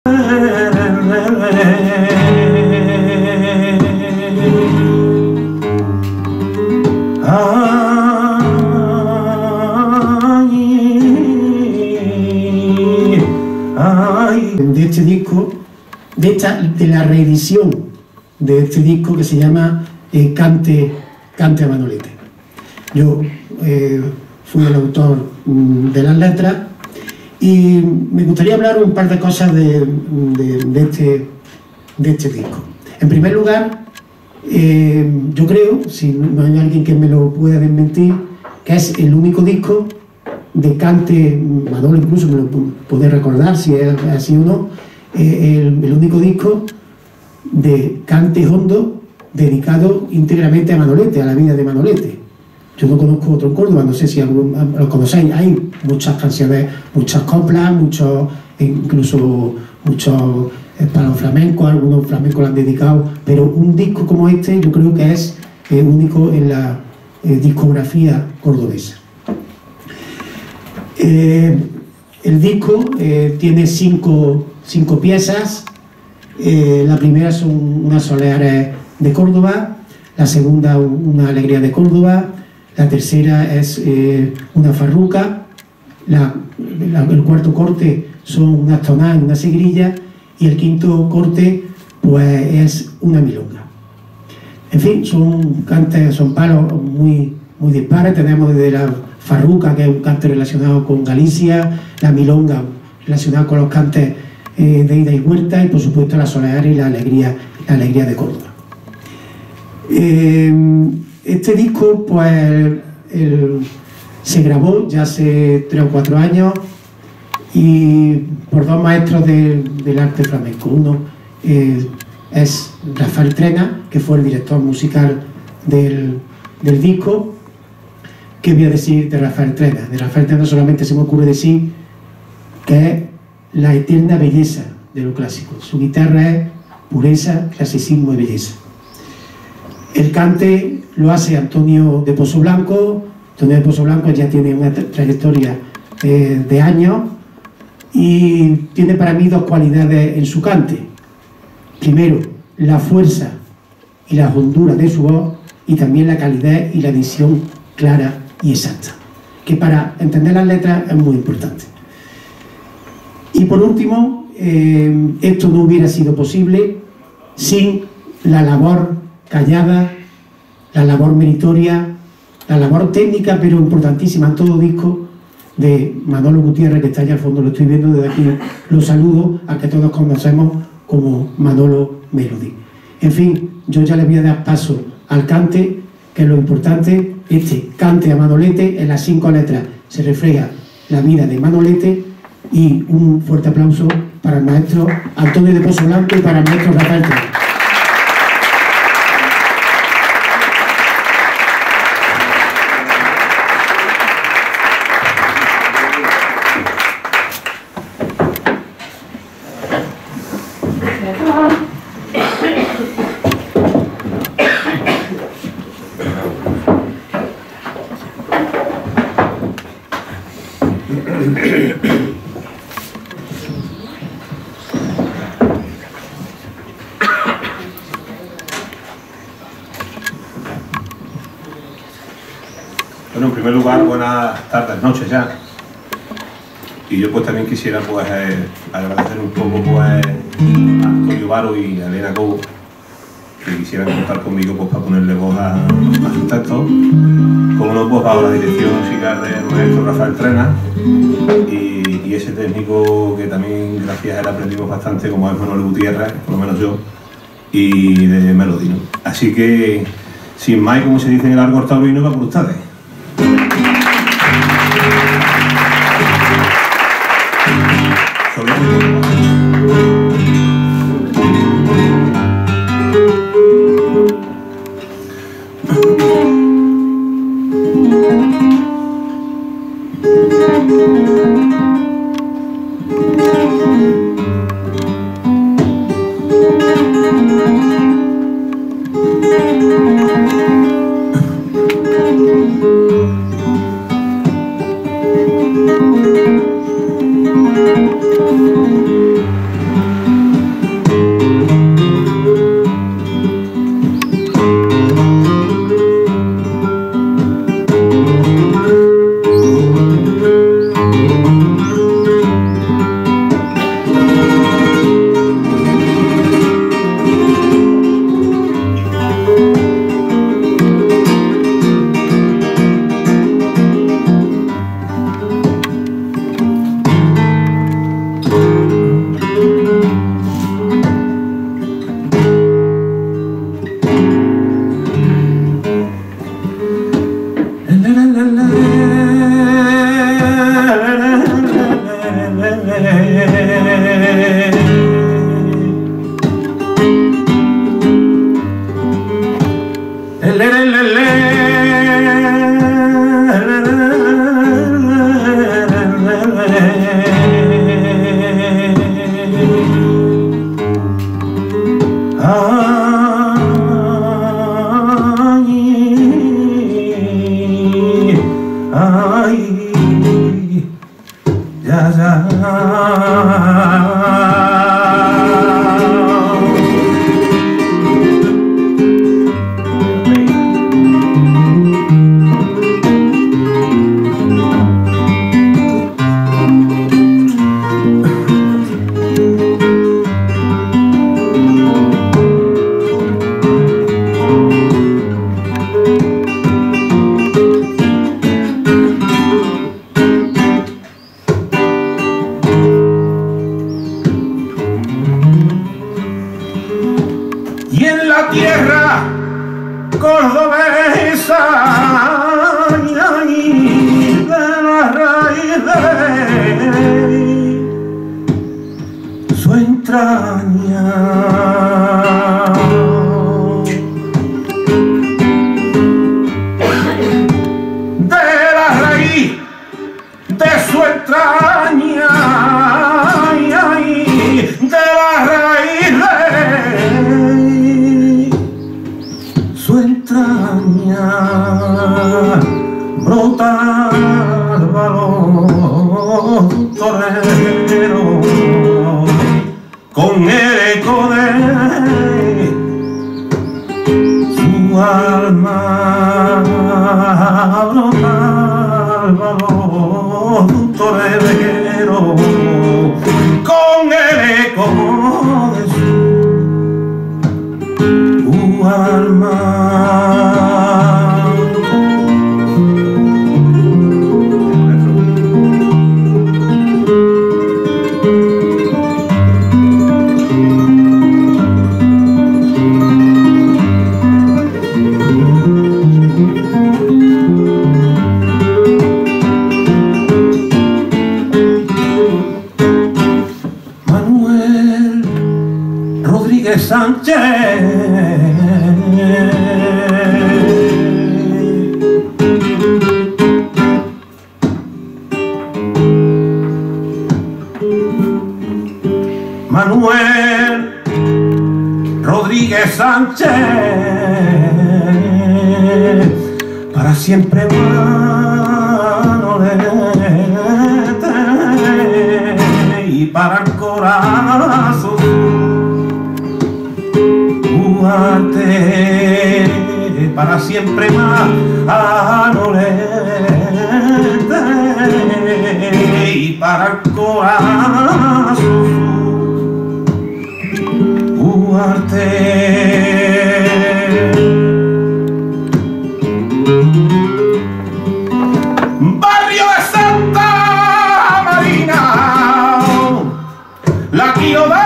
De este disco, de la reedición de este disco que se llama Cante a Manolete. Yo fui el autor de las letras y me gustaría hablar un par de cosas de este disco. En primer lugar, yo creo, si no hay alguien que me lo pueda desmentir, que es el único disco de cante, Manolo incluso me lo puede recordar si es así o no, el único disco de cante hondo dedicado íntegramente a Manolete, a la vida de Manolete. Yo no conozco otro en Córdoba, no sé si lo conocéis. Hay muchas canciones, muchas coplas, incluso muchos palos flamencos, algunos flamencos lo han dedicado, pero un disco como este yo creo que es único en la discografía cordobesa. El disco tiene cinco piezas. La primera son unas soleares de Córdoba, la segunda una alegría de Córdoba, la tercera es una farruca, el cuarto corte son unas tonadas y una sigrilla, y el quinto corte pues es una milonga. En fin, son palos muy dispares. Tenemos desde la farruca, que es un cante relacionado con Galicia, la milonga relacionada con los cantes de ida y vuelta, y por supuesto la solearia y la alegría de Córdoba. Este disco pues se grabó ya hace 3 o 4 años y por dos maestros del arte flamenco. Uno es Rafael Trena, que fue el director musical del disco. ¿Qué voy a decir de Rafael Trena? De Rafael Trena solamente se me ocurre decir que es la eterna belleza de lo clásico. Su guitarra es pureza, clasicismo y belleza. El cante lo hace Antonio de Pozo Blanco. Antonio de Pozo Blanco ya tiene una trayectoria de años y tiene para mí dos cualidades en su cante. Primero, la fuerza y la hondura de su voz, y también la calidad y la dicción clara y exacta, que para entender las letras es muy importante. Y por último, esto no hubiera sido posible sin la labor callada, la labor meritoria, la labor técnica, pero importantísima en todo disco, de Manolo Gutiérrez, que está allá al fondo, lo estoy viendo desde aquí, lo saludo, al que todos conocemos como Manolo Melody. En fin, yo ya le voy a dar paso al cante, que es lo importante. Este Cante a Manolete, en las 5 letras se refleja la vida de Manolete, y un fuerte aplauso para el maestro Antonio de Pozo Blanco y para el maestro Rafael Trena. Bueno, en primer lugar, buenas tardes, noches ya. Y yo pues también quisiera pues agradecer un poco pues a Antonio Varo y a Elena Cobo, que quisieran contar conmigo pues para ponerle voz a sus textos. Como no, pues bajo la dirección musical del maestro Rafael Trena y ese técnico que también gracias a él aprendimos bastante, como es Manolo Gutiérrez, por lo menos yo, y de Melody, ¿no? Así que, sin más, como se dice en el argot taurino, va por ustedes. la tierra cordobesa y de la raíz de su entraña. De la raíz de su entraña, de la raíz de su entraña brota el valor torero con el eco de su alma, brota el valor torero con el eco de su alma. Sánchez, Manuel Rodríguez Sánchez, para siempre Manolete, y para el corazón para siempre Manolete, y para el corazón Ugarte. Barrio de Santa Marina, la Quioda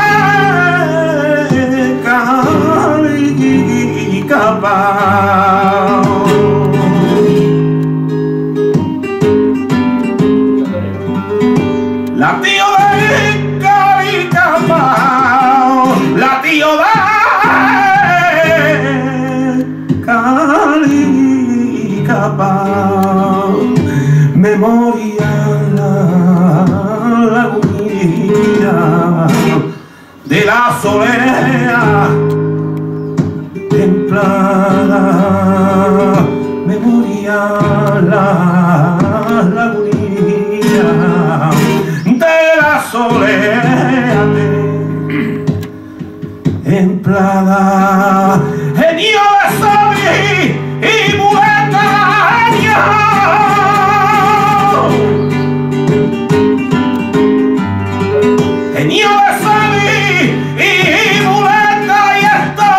la tío de Caricapao, la tío de Caricapao, memoria la lagunilla de la solea templada, memoria la lagunilla de la solea templada, genio de Sabi y Buetaña, genio de Sabi y Bueta, y esto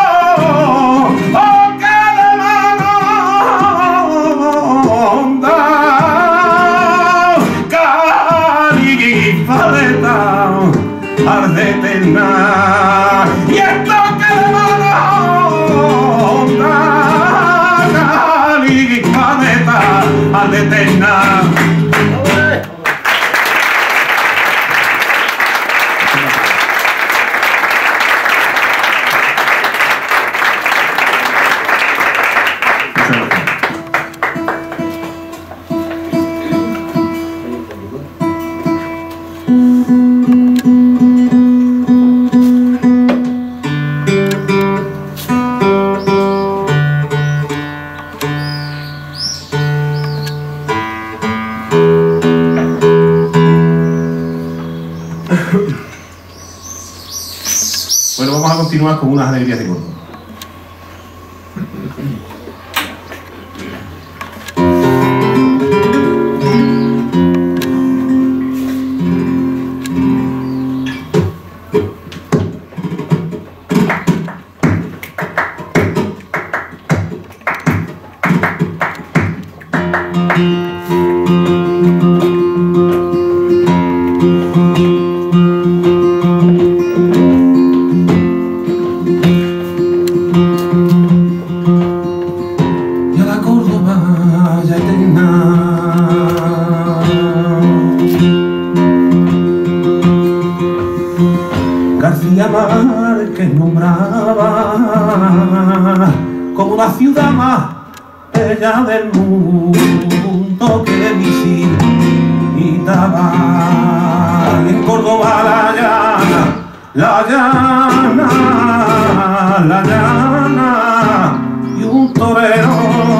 ardetena, y esto que le manda caligifadeta ardetena. Bueno, vamos a continuar con unas alegrías de Córdoba. García Márquez nombraba como la ciudad más bella del mundo que visitaba. Y en Córdoba la llana y un torero.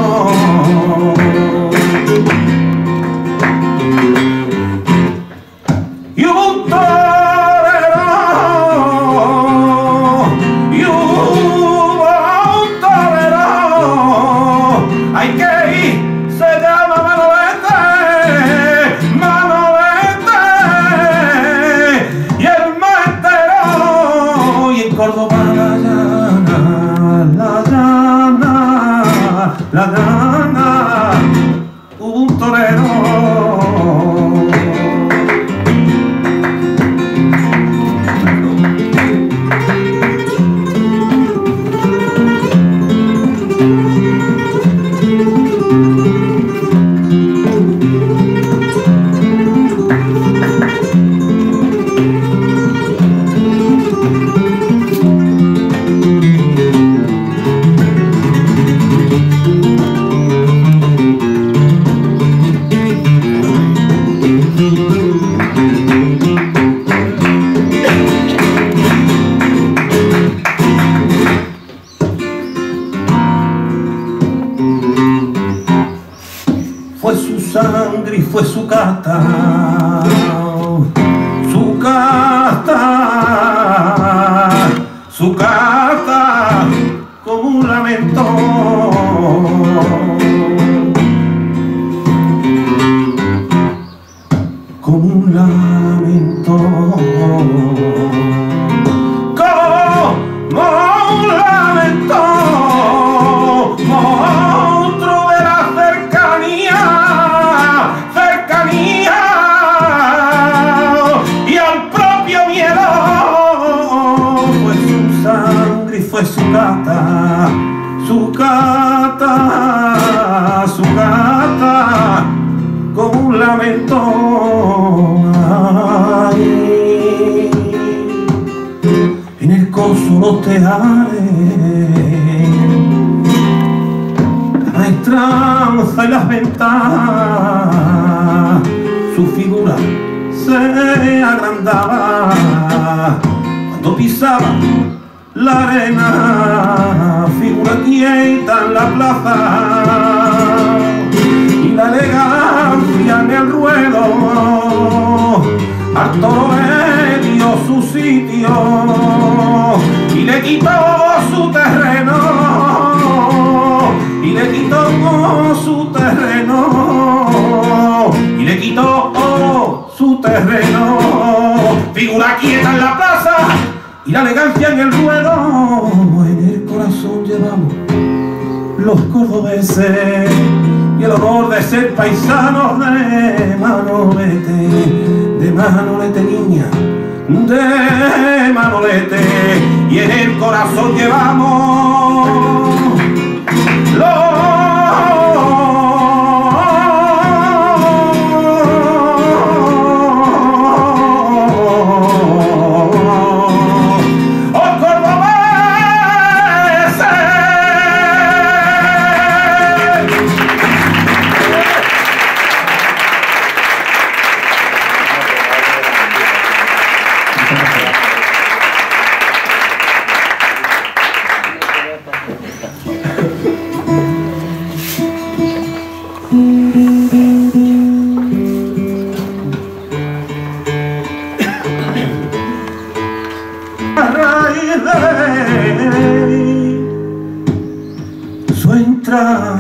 Y un torero, y un torero, hay que ir, se llama Manolete, y el maestero, y en Córdoba la llana, un torero. Fue su sangre y fue su casta como un lamento. Como un lamento. Fue su gata, como un lamento. Ay, en el coso los tejares, la maestranza y las ventanas, su figura se agrandaba cuando pisaba la arena, figura quieta en la plaza, y la elegancia en el ruedo, al toro le dio su sitio, y le quitó su terreno, y le quitó su terreno, y le quitó su terreno, figura quieta en la plaza, y la elegancia en el ruedo. En el corazón llevamos los cordobeses y el honor de ser paisanos de Manolete, niña, de Manolete, y en el corazón llevamos los su entrada.